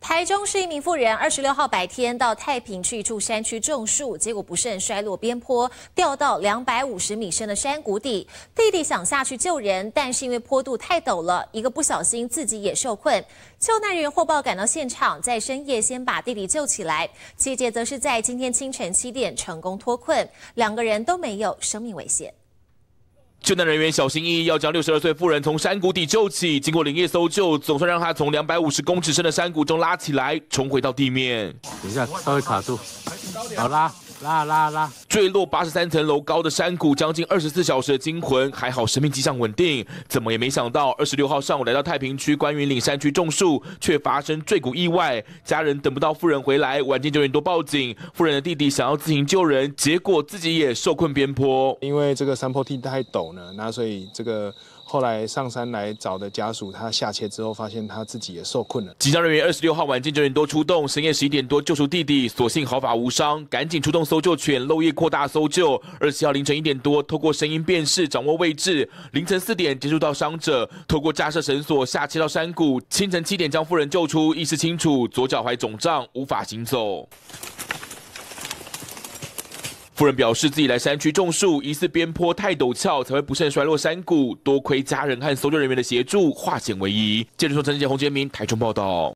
台中市一名妇人26号白天到太平区一处山区种树，结果不慎摔落边坡，掉到250米深的山谷底。弟弟想下去救人，但是因为坡度太陡了，一个不小心自己也受困。救难人员获报赶到现场，在深夜先把弟弟救起来，姐姐则是在今天清晨7点成功脱困，2个人都没有生命危险。 救难人员小心翼翼要将62岁妇人从山谷底救起，经过连夜搜救，总算让她从250公尺深的山谷中拉起来，重回到地面。 等一下，稍微卡住，好拉。 坠落83层楼高的山谷，将近24小时的惊魂，还好生命迹象稳定。怎么也没想到，26号上午来到太平区关云岭山区种树，却发生坠谷意外。家人等不到妇人回来，晚间9点多报警。妇人的弟弟想要自行救人，结果自己也受困边坡。 因为这个山坡地太陡呢，那所以这个。 后来上山来找的家属，他下切之后发现他自己也受困了。 警消人员26号晚间9点多出动，深夜11点多救出弟弟，所幸毫发无伤，赶紧出动搜救犬，漏夜扩大搜救。27号凌晨1点多，透过声音辨识掌握位置，凌晨4点接触到伤者，透过架设绳索下切到山谷，清晨7点将妇人救出，意识清楚，左脚踝肿胀，无法行走。 妇人表示，自己来山区种树，疑似边坡太陡峭，才会不慎摔落山谷。多亏家人和搜救人员的协助，化险为夷。记者陈志杰、洪杰明台中报道。